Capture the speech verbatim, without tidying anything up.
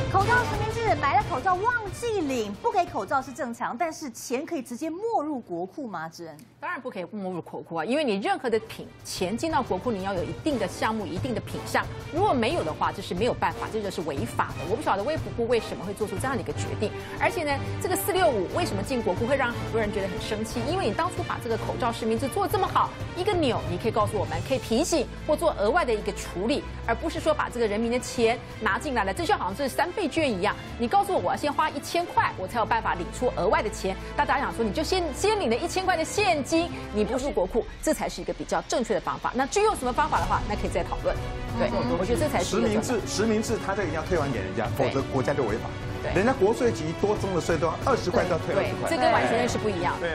口罩实名制，买了口罩忘记领，不给口罩是正常，但是钱可以直接没入国库吗？志恩， 当然不可以没入国库啊，因为你任何的品钱进到国库，你要有一定的项目、一定的品项，如果没有的话，这是没有办法，这就是违法的。我不晓得卫福部为什么会做出这样的一个决定，而且呢，这个四六五为什么进国库会让很多人觉得很生气？因为你当初把这个口罩实名制做得这么好，一个钮你可以告诉我们，可以提醒或做额外的一个处理，而不是说把这个人民的钱拿进来了，这就好像是三倍券一样。你告诉我，我要先花一千块，我才有办法领出额外的钱。大家想说，你就先先领了一千块的现金，你不入国库，这才是一个比较正确的方法。那至于用什么方法的话，那可以再讨论。对，我觉得这才是实名制，实名制他这个一定要退还给人家，否则国家就违法。人家国税局多征的税都要二十块，都要退二十块， 这跟完全是不一样。对。